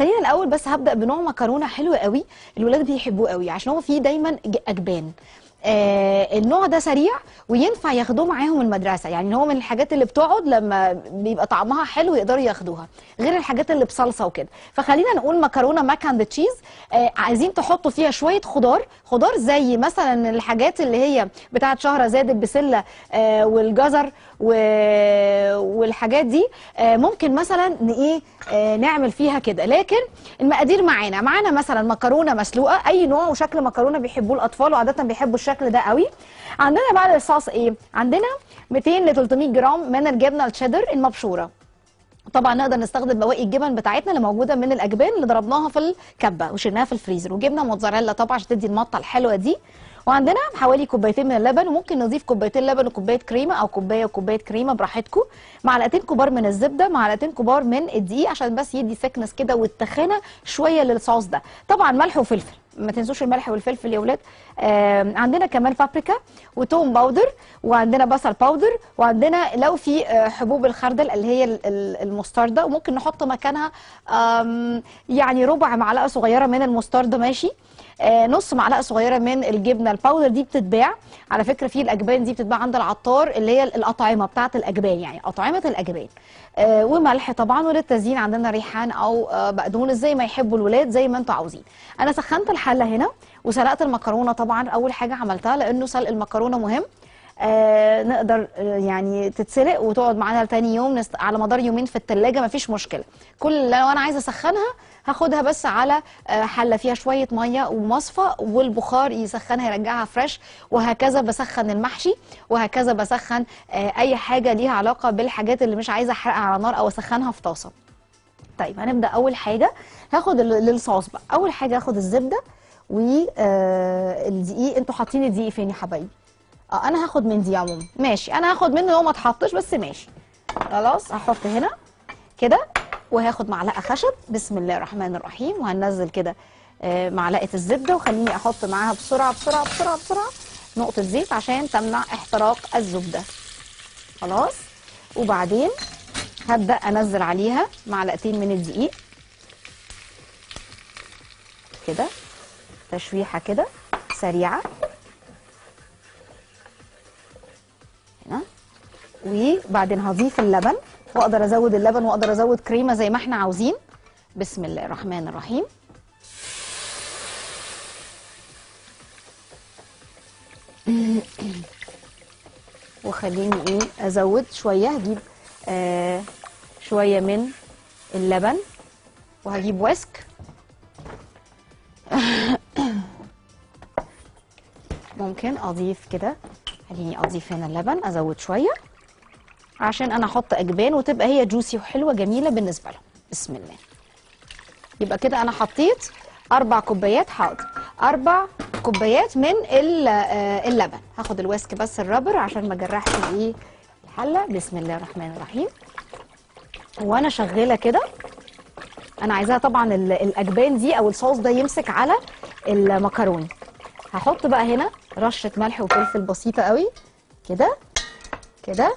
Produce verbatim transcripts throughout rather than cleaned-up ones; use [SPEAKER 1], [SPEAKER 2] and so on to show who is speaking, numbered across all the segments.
[SPEAKER 1] خلينا الاول بس هبدا بنوع مكرونه حلو قوي الولاد بيحبوه قوي عشان هو فيه دايما اجبان. آه النوع ده سريع وينفع ياخدوه معاهم المدرسه، يعني هو من الحاجات اللي بتقعد لما بيبقى طعمها حلو يقدروا ياخدوها، غير الحاجات اللي بصلصه وكده. فخلينا نقول مكرونه ماك اند تشيز. آه عايزين تحطوا فيها شويه خضار، خضار زي مثلا الحاجات اللي هي بتاعه شهرزاد، البسله آه والجزر والحاجات دي. آه ممكن مثلا ايه آه نعمل فيها كده. لكن المقادير معانا معانا مثلا مكرونه مسلوقه اي نوع، وشكل مكرونه بيحبوه الاطفال وعاده بيحبوا الشكل ده قوي. عندنا بقى الصوص ايه؟ عندنا مئتين ل ثلاثمئة جرام من الجبنه الشيدر المبشوره. طبعا نقدر نستخدم بواقي الجبن بتاعتنا اللي موجوده من الاجبان اللي ضربناها في الكبه وشلناها في الفريزر، وجبنه موتزاريلا طبعا عشان تدي المطه الحلوه دي. وعندنا حوالي كوبايتين من اللبن، وممكن نضيف كوبايتين لبن وكوبايه كريمه او كوبايه وكوبايه كريمه براحتكم. معلقتين كبار من الزبده، معلقتين كبار من الدقيق عشان بس يدي ثيكنس كده والتخانه شويه للصوص ده. طبعا ملح وفلفل، ما تنسوش الملح والفلفل يا ولاد. آه عندنا كمان بابريكا وتوم باودر، وعندنا بصل باودر، وعندنا لو في آه حبوب الخردل اللي هي المستردة، وممكن نحط مكانها يعني ربع معلقه صغيره من المستردة ماشي. آه نص معلقه صغيره من الجبنه الباودر دي بتتباع على فكره في الاجبان، دي بتتباع عند العطار اللي هي الاطعمه بتاعه الاجبان، يعني اطعمه الاجبان. آه وملح طبعا، وللتزيين عندنا ريحان او آه بقدونس زي ما يحبوا الولاد زي ما انتوا عاوزين. انا سخنت الحله هنا وسلقت المكرونه. طبعا اول حاجه عملتها لانه سلق المكرونه مهم، آه نقدر آه يعني تتسلق وتقعد معانا لتاني يوم نست... على مدار يومين في التلاجة مفيش مشكله. كل لو انا عايزه اسخنها هاخدها بس على حله فيها شويه ميه ومصفى والبخار يسخنها يرجعها فريش، وهكذا بسخن المحشي، وهكذا بسخن اي حاجه ليها علاقه بالحاجات اللي مش عايزه احرقها على نار او اسخنها في طاسه. طيب هنبدا اول حاجه هاخد للصوص بقى. اول حاجه هاخد الزبده والدقيق. انتوا حاطين الدقيق فين يا حبايبي؟ اه انا هاخد من دي عموما ماشي، انا هاخد منه لو ما اتحطش بس ماشي خلاص. هحط هنا كده وهاخد معلقه خشب. بسم الله الرحمن الرحيم. وهننزل كده آه معلقه الزبده، وخليني احط معاها بسرعه بسرعه بسرعه بسرعه نقطه زيت عشان تمنع احتراق الزبده خلاص. وبعدين هبدا انزل عليها معلقتين من الدقيق كده، تشويحه كده سريعه هنا. وبعدين هضيف اللبن، واقدر ازود اللبن واقدر ازود كريمه زي ما احنا عاوزين. بسم الله الرحمن الرحيم. وخليني ايه ازود شويه، هجيب آه شويه من اللبن وهجيب ويسك ممكن اضيف كده، خليني اضيف هنا اللبن ازود شويه عشان انا احط اجبان وتبقى هي جوسي وحلوه جميله بالنسبه لهم. بسم الله. يبقى كده انا حطيت اربع كوبايات، حاضر اربع كوبايات من اللبن. هاخد الويسك بس الرابر عشان ما اجرحش الايه الحله. بسم الله الرحمن الرحيم. وانا شغاله كده انا عايزاها طبعا الاجبان دي او الصوص ده يمسك على المكرونه. هحط بقى هنا رشه ملح وفلفل بسيطه قوي كده كده.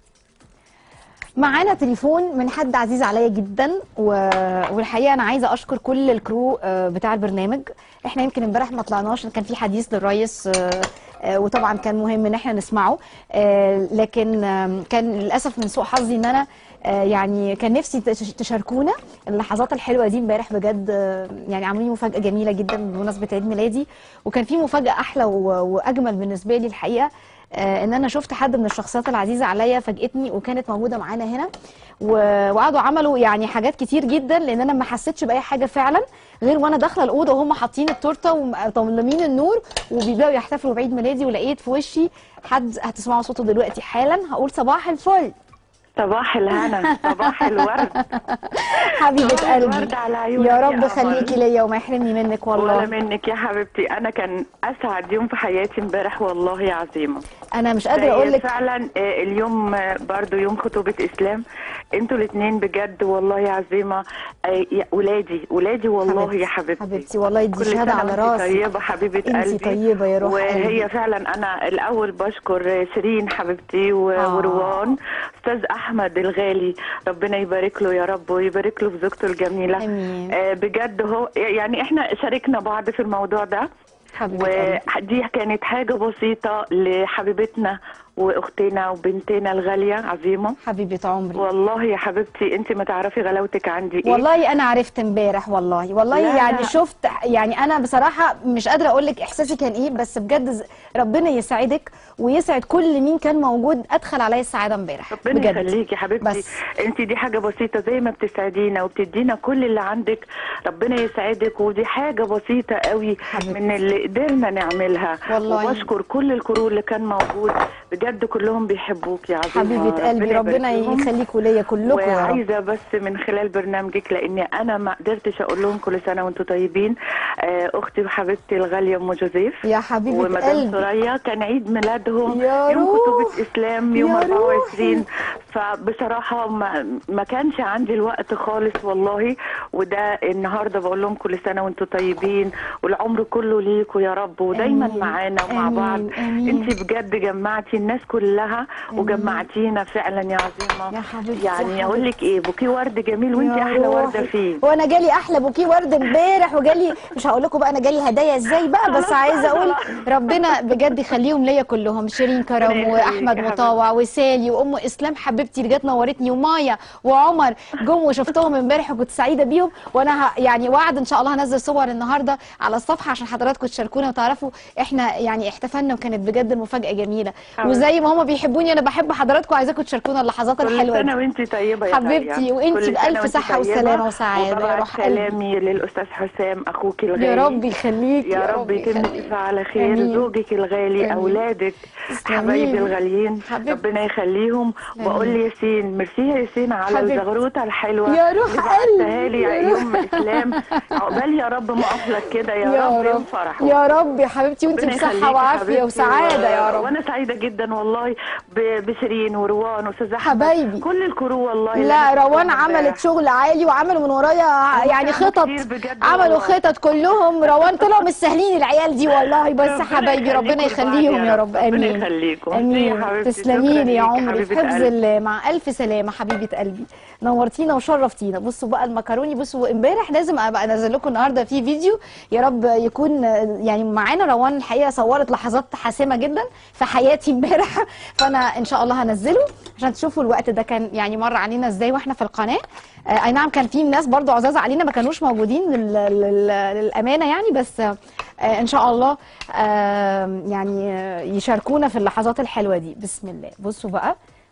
[SPEAKER 1] معانا تليفون من حد عزيز عليا جدا، والحقيقه انا عايزه اشكر كل الكرو بتاع البرنامج. احنا يمكن امبارح ما طلعناش، كان في حديث للرئيس وطبعا كان مهم ان احنا نسمعه، لكن كان للاسف من سوء حظي ان انا يعني كان نفسي تشاركونا اللحظات الحلوه دي امبارح بجد. يعني عاملين مفاجاه جميله جدا بمناسبه عيد ميلادي، وكان في مفاجاه احلى واجمل بالنسبه لي الحقيقه، آه ان انا شفت حد من الشخصيات العزيزه عليا فاجئتني وكانت موجوده معانا هنا، وقعدوا عملوا يعني حاجات كتير جدا، لان انا ما حسيتش باي حاجه فعلا غير وانا داخله الاوضه وهم حاطين التورته ومطلمين النور وبيبداوا يحتفلوا بعيد ميلادي، ولقيت في وشي حد هتسمعوا صوته دلوقتي حالا. هقول صباح الفل.
[SPEAKER 2] صباح الهنا، صباح الورد
[SPEAKER 1] حبيبه قلبي،
[SPEAKER 2] الورد على عيونك
[SPEAKER 1] يا رب خليكي ليا وما يحرمني منك والله.
[SPEAKER 2] ولا منك يا حبيبتي، انا كان اسعد يوم في حياتي امبارح والله يا عظيمه.
[SPEAKER 1] انا مش قادره اقول لك
[SPEAKER 2] فعلا اليوم برضو يوم خطوبه اسلام، انتوا الاثنين بجد والله يا عزيمه. آه، يا ولادي ولادي والله
[SPEAKER 1] حبيبتي.
[SPEAKER 2] يا حبيبتي
[SPEAKER 1] حبيبتي والله دي
[SPEAKER 2] كل
[SPEAKER 1] شهاده
[SPEAKER 2] سنه
[SPEAKER 1] على
[SPEAKER 2] وانت
[SPEAKER 1] راسي.
[SPEAKER 2] طيبه حبيبه
[SPEAKER 1] انت
[SPEAKER 2] قلبي.
[SPEAKER 1] طيبه يا روح
[SPEAKER 2] وهي
[SPEAKER 1] قلبي.
[SPEAKER 2] فعلا انا الاول بشكر شيرين حبيبتي و-
[SPEAKER 1] آه.
[SPEAKER 2] وروان. استاذ احمد الغالي ربنا يبارك له يا رب ويبارك له في زوجته الجميله.
[SPEAKER 1] امين.
[SPEAKER 2] آه، بجد هو يعني احنا شاركنا بعض في الموضوع ده،
[SPEAKER 1] حبيبه قلبي.
[SPEAKER 2] ودي كانت حاجه بسيطه لحبيبتنا واختنا وبنتنا الغاليه عظيمه.
[SPEAKER 1] حبيبه عمري.
[SPEAKER 2] والله يا حبيبتي انت ما تعرفي غلاوتك عندي ايه.
[SPEAKER 1] والله انا عرفت امبارح والله والله
[SPEAKER 2] لا
[SPEAKER 1] يعني
[SPEAKER 2] لا.
[SPEAKER 1] شفت يعني انا بصراحه مش قادره اقول لك احساسي كان ايه، بس بجد ز- ربنا يسعدك ويسعد كل مين كان موجود ادخل عليا السعاده امبارح.
[SPEAKER 2] ربنا
[SPEAKER 1] بجد
[SPEAKER 2] يخليكي يا حبيبتي.
[SPEAKER 1] بس.
[SPEAKER 2] انت دي حاجه بسيطه زي ما بتسعدينا وبتدينا كل اللي عندك. ربنا يسعدك، ودي حاجه بسيطه قوي
[SPEAKER 1] حبيبتي.
[SPEAKER 2] من اللي قدرنا نعملها.
[SPEAKER 1] والله.
[SPEAKER 2] وبشكر كل الكرو اللي كان موجود بجد كلهم بيحبوك يا عزيزه.
[SPEAKER 1] حبيبه قلبي ربنا
[SPEAKER 2] يبارك لهم.
[SPEAKER 1] يخليكوا ليا كلكم يا رب.
[SPEAKER 2] وعايزه بس من خلال برنامجك لاني انا ما قدرتش اقول لهم كل سنه وانتم طيبين. آه، اختي وحبيبتي الغاليه ام جوزيف
[SPEAKER 1] يا حبيبه
[SPEAKER 2] ومدام
[SPEAKER 1] قلبي.
[SPEAKER 2] ثريا كان عيد ميلادهم
[SPEAKER 1] يا
[SPEAKER 2] يوم
[SPEAKER 1] روح.
[SPEAKER 2] كتب اسلام يوم
[SPEAKER 1] يا
[SPEAKER 2] أربعة وعشرين.
[SPEAKER 1] روحي.
[SPEAKER 2] فبصراحه ما, ما كانش عندي الوقت خالص والله. وده النهارده بقول لهم كل سنه وانتم طيبين والعمر كله ليكوا يا رب ودايما
[SPEAKER 1] آمين.
[SPEAKER 2] معانا ومع
[SPEAKER 1] آمين.
[SPEAKER 2] بعض.
[SPEAKER 1] آمين.
[SPEAKER 2] انت بجد جمعتي الناس كلها وجمعتينا فعلا يا عظيمه.
[SPEAKER 1] يا حبيبتي.
[SPEAKER 2] يعني
[SPEAKER 1] يا
[SPEAKER 2] اقول لك ايه، بوكيه ورد جميل وانت
[SPEAKER 1] يا
[SPEAKER 2] احلى ورده
[SPEAKER 1] روحي.
[SPEAKER 2] فيه.
[SPEAKER 1] وانا جالي احلى بوكيه ورد امبارح وجالي مش هقول لكم بقى انا جالي هدايا ازاي بقى، بس
[SPEAKER 2] خلاص
[SPEAKER 1] عايزه
[SPEAKER 2] بقى
[SPEAKER 1] اقول
[SPEAKER 2] خلاص.
[SPEAKER 1] ربنا بجد يخليهم ليا كلهم، شيرين كرم
[SPEAKER 2] ربنا يخليك
[SPEAKER 1] واحمد
[SPEAKER 2] يا
[SPEAKER 1] مطاوع وسالي وام اسلام حبيبتي اللي جت نورتني ومايا وعمر جم وشفتهم امبارح وكنت سعيده بيهم. وانا ه... يعني وعد ان شاء الله هنزل صور النهارده على الصفحه عشان حضراتكم تشاركونا وتعرفوا احنا يعني احتفلنا وكانت بجد المفاجاه جميله.
[SPEAKER 2] حبيبتي.
[SPEAKER 1] وزي ما هم بيحبوني انا بحب حضراتكم، عايزاكم تشاركونا اللحظات
[SPEAKER 2] كل
[SPEAKER 1] الحلوه
[SPEAKER 2] سنه
[SPEAKER 1] دي.
[SPEAKER 2] وانت طيبه يا
[SPEAKER 1] حبيبتي
[SPEAKER 2] غالية.
[SPEAKER 1] وانت
[SPEAKER 2] كل سنة
[SPEAKER 1] بألف
[SPEAKER 2] وانت
[SPEAKER 1] صحة
[SPEAKER 2] طيبة.
[SPEAKER 1] وسلامة وسعادة يا
[SPEAKER 2] وببعت
[SPEAKER 1] روح قلبي.
[SPEAKER 2] سلامي للاستاذ حسام اخوك الغالي.
[SPEAKER 1] يا رب يخليك
[SPEAKER 2] يا رب تمشي على خير.
[SPEAKER 1] آمين.
[SPEAKER 2] زوجك الغالي
[SPEAKER 1] آمين.
[SPEAKER 2] اولادك
[SPEAKER 1] تسلميلي.
[SPEAKER 2] حبايبي الغاليين
[SPEAKER 1] حبيبتي.
[SPEAKER 2] ربنا يخليهم.
[SPEAKER 1] آمين.
[SPEAKER 2] واقول لي ياسين ميرسي يا ياسين على
[SPEAKER 1] حبيبتي.
[SPEAKER 2] الزغروطه الحلوه
[SPEAKER 1] يا روح
[SPEAKER 2] اللي بعتها
[SPEAKER 1] قلبي.
[SPEAKER 2] لي
[SPEAKER 1] يا
[SPEAKER 2] يوم
[SPEAKER 1] روح.
[SPEAKER 2] اسلام. عقبال يا رب ما اقفلك كده يا,
[SPEAKER 1] يا
[SPEAKER 2] رب يوم
[SPEAKER 1] رب
[SPEAKER 2] فرحه.
[SPEAKER 1] يا رب يا حبيبتي وانت
[SPEAKER 2] ربنا
[SPEAKER 1] بصحة
[SPEAKER 2] يخليكي
[SPEAKER 1] وعافية
[SPEAKER 2] حبيبتي.
[SPEAKER 1] وسعادة يا
[SPEAKER 2] و-
[SPEAKER 1] رب.
[SPEAKER 2] وانا سعيده جدا والله ب- بشيرين وروان واستاذ احمد
[SPEAKER 1] حبايبي.
[SPEAKER 2] كل الكرو والله. اللي
[SPEAKER 1] لا
[SPEAKER 2] أنا
[SPEAKER 1] روان
[SPEAKER 2] شفتهم
[SPEAKER 1] عملت
[SPEAKER 2] امبارح.
[SPEAKER 1] شغل عالي وعملوا من ورايا يعني
[SPEAKER 2] تعبوا
[SPEAKER 1] خطط،
[SPEAKER 2] كتير بجد
[SPEAKER 1] عملوا
[SPEAKER 2] والله.
[SPEAKER 1] خطط كلهم. روان طلعوا مش سهلين العيال دي والله، بس
[SPEAKER 2] ربنا
[SPEAKER 1] حبايبي ربنا
[SPEAKER 2] يخليكم
[SPEAKER 1] يخليهم
[SPEAKER 2] لبعض
[SPEAKER 1] يا رب.
[SPEAKER 2] ربنا
[SPEAKER 1] امين
[SPEAKER 2] يخليكم.
[SPEAKER 1] امين.
[SPEAKER 2] يا حبيبتي.
[SPEAKER 1] تسلمي
[SPEAKER 2] شكراً
[SPEAKER 1] لي يا
[SPEAKER 2] ليكي
[SPEAKER 1] عمري في
[SPEAKER 2] حبيبة
[SPEAKER 1] حفظ
[SPEAKER 2] قلبي.
[SPEAKER 1] الله مع الف سلامه حبيبه قلبي. نورتينا وشرفتينا. بصوا بقى المكروني، بصوا امبارح لازم ابقى انزل لكم النهارده في فيديو يا رب يكون يعني معانا. روان الحقيقه صورت لحظات حاسمه جدا في حياتي امبارح، فانا ان شاء الله هنزله عشان تشوفوا الوقت ده كان يعني مر علينا ازاي واحنا في القناه. آه اي نعم كان في ناس برضو عزاز علينا ما كانوش موجودين لل... لل... للامانه يعني، بس آه ان شاء الله آه يعني آه يشاركونا في اللحظات الحلوه دي. بسم الله. بصوا بقى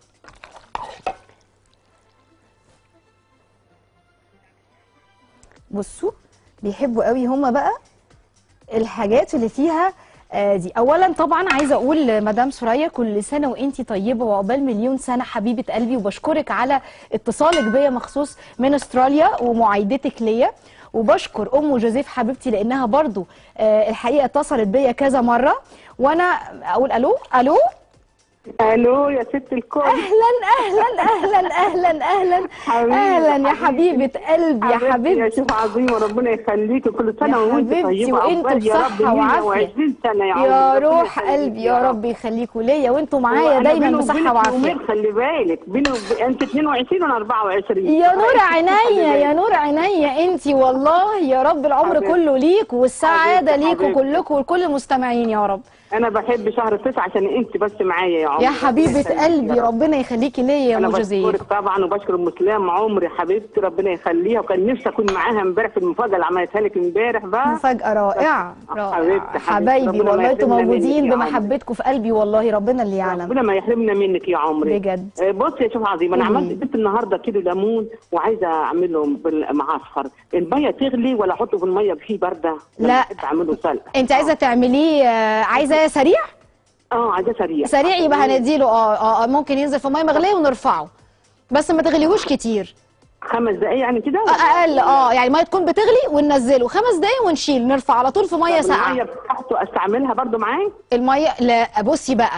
[SPEAKER 1] بصوا بيحبوا قوي هما بقى الحاجات اللي فيها آه دي. اولا طبعا عايزه اقول لمدام ثريا كل سنه وانتي طيبه وعقبال مليون سنه حبيبه قلبي، وبشكرك على اتصالك بيا مخصوص من استراليا ومعايدتك ليا. وبشكر ام جوزيف حبيبتي لانها برضو آه الحقيقه اتصلت بيا كذا مره. وانا اقول الو الو
[SPEAKER 3] الو يا ست الكل.
[SPEAKER 1] اهلا اهلا اهلا اهلا اهلا اهلا يا حبيبه قلبي يا حبيبتي.
[SPEAKER 3] يا شيخ عظيمه ربنا يخليكي كل سنه وانت طيبه
[SPEAKER 1] وانتوا بصحه وعافيه
[SPEAKER 3] وعشرين سنه يا
[SPEAKER 1] يا روح قلبي يا رب يخليكوا ليا وانتوا معايا دايما بصحه وعافيه.
[SPEAKER 3] خلي بالك بيني وب... انت اتنين وعشرين وانا أربعة وعشرين.
[SPEAKER 1] يا نور عينيا يا نور عينيا انت والله يا رب العمر
[SPEAKER 3] حبيبتي.
[SPEAKER 1] كله ليكوا والسعاده ليكوا
[SPEAKER 3] حبيبتي.
[SPEAKER 1] كلكم ولكل المستمعين يا رب.
[SPEAKER 3] انا بحب شهر تسعة عشان انت بس معايا يا عمري.
[SPEAKER 1] يا حبيبه قلبي ربنا يخليكي ليا يا ام جوزيف.
[SPEAKER 3] انا بشكرك طبعا وبشكر ام اسلام عمري حبيبتي ربنا يخليها، وكان نفسي اكون معاها امبارح في المفاجاه اللي عملتها لك امبارح بقى.
[SPEAKER 1] مفاجاه رائعه رائعه
[SPEAKER 3] حبيبتي
[SPEAKER 1] حبايبي والله انتوا موجودين بمحبتكم في قلبي والله ربنا اللي يعلم.
[SPEAKER 3] ربنا ما يحرمنا منك يا عمري
[SPEAKER 1] بجد.
[SPEAKER 3] بص يا شيخ عظيم انا عملت جبت النهارده كيلو ليمون وعايزه اعملهم بالمعصفر. الميه تغلي ولا احطه في الميه فيه بارده؟
[SPEAKER 1] لا
[SPEAKER 3] اعمله سلق.
[SPEAKER 1] انت عايزه تعمليه عايزاه سريع؟
[SPEAKER 3] اه عايزاه سريع.
[SPEAKER 1] سريع يبقى هنديله اه اه ممكن ينزل في ميه مغليه ونرفعه، بس ما تغليهوش كتير.
[SPEAKER 3] خمس دقايق يعني كده؟
[SPEAKER 1] اقل اه يعني الميه تكون بتغلي وننزله خمس دقايق ونشيل نرفع على طول في ميه ساقعه.
[SPEAKER 3] الميه بتاعته استعملها برده معاه؟
[SPEAKER 1] الميه لا بصي بقى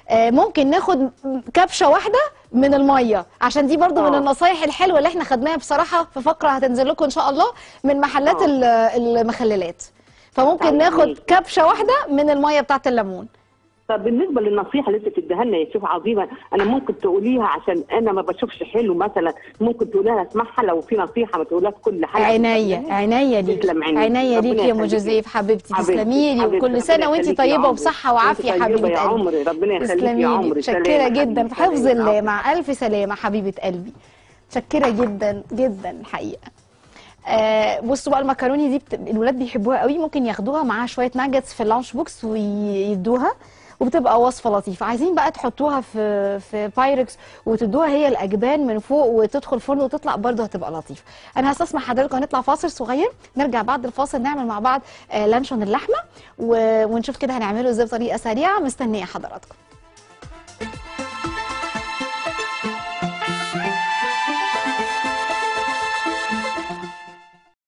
[SPEAKER 1] آه ممكن ناخد كبشه واحده من الميه، عشان دي برضو من
[SPEAKER 3] آه.
[SPEAKER 1] النصايح الحلوه اللي احنا خدناها بصراحه في فقره هتنزل لكم ان شاء الله من محلات ال- المخللات. فممكن
[SPEAKER 3] طيب
[SPEAKER 1] ناخد
[SPEAKER 3] ماشي.
[SPEAKER 1] كبشه واحده من الميه بتاعه الليمون.
[SPEAKER 3] طب بالنسبه للنصيحه اللي انت بتديها لنا يا شيف عظيمه، انا ممكن تقوليها عشان انا ما بشوفش حلو مثلا، ممكن تقوليها اسمعها لو في نصيحه ما تقولها في كل حلقه.
[SPEAKER 1] عينيا عينيا ليكي،
[SPEAKER 3] تسلم عينيك.
[SPEAKER 1] عينيا
[SPEAKER 3] ربنا
[SPEAKER 1] ليكي يا ام
[SPEAKER 3] يخليكي.
[SPEAKER 1] جوزيف حبيبتي،
[SPEAKER 3] حبيبتي،
[SPEAKER 1] تسلمي لي
[SPEAKER 3] حبيبتي،
[SPEAKER 1] وكل
[SPEAKER 3] ربنا
[SPEAKER 1] سنه وانت
[SPEAKER 3] يخليكي يا
[SPEAKER 1] طيبه
[SPEAKER 3] عمري.
[SPEAKER 1] وبصحه وعافيه
[SPEAKER 3] وانت طيبة
[SPEAKER 1] حبيبه
[SPEAKER 3] يا
[SPEAKER 1] قلبي.
[SPEAKER 3] عمري، ربنا يخليكي يا
[SPEAKER 1] تسلمي لي،
[SPEAKER 3] عمري.
[SPEAKER 1] متشكره
[SPEAKER 3] سلام يا
[SPEAKER 1] جدا،
[SPEAKER 3] حبيبتي،
[SPEAKER 1] في حفظ
[SPEAKER 3] سلام.
[SPEAKER 1] الله، مع الف سلامه حبيبه قلبي، متشكره جدا جدا الحقيقه. آه بصوا بقى المكروني دي بت... الولاد بيحبوها قوي، ممكن ياخدوها معاها شويه ناجتس في اللانش بوكس ويدوها، وبتبقى وصفه لطيفه. عايزين بقى تحطوها في في بايركس وتدوها هي الاجبان من فوق وتدخل فرن وتطلع برده هتبقى لطيفه. انا هستسمح حضراتكم هنطلع فاصل صغير، نرجع بعد الفاصل نعمل مع بعض آه لانشون اللحمه و... ونشوف كده هنعمله ازاي بطريقه سريعه. مستنيه حضراتكم.